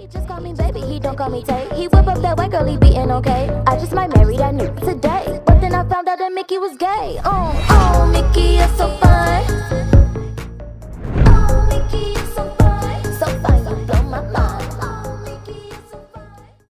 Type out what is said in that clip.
He just call me baby, he don't call me Tate. He whip up that white girl, he beatin' okay. I just might marry that nigga today. But then I found out that Mickey was gay. Mickey,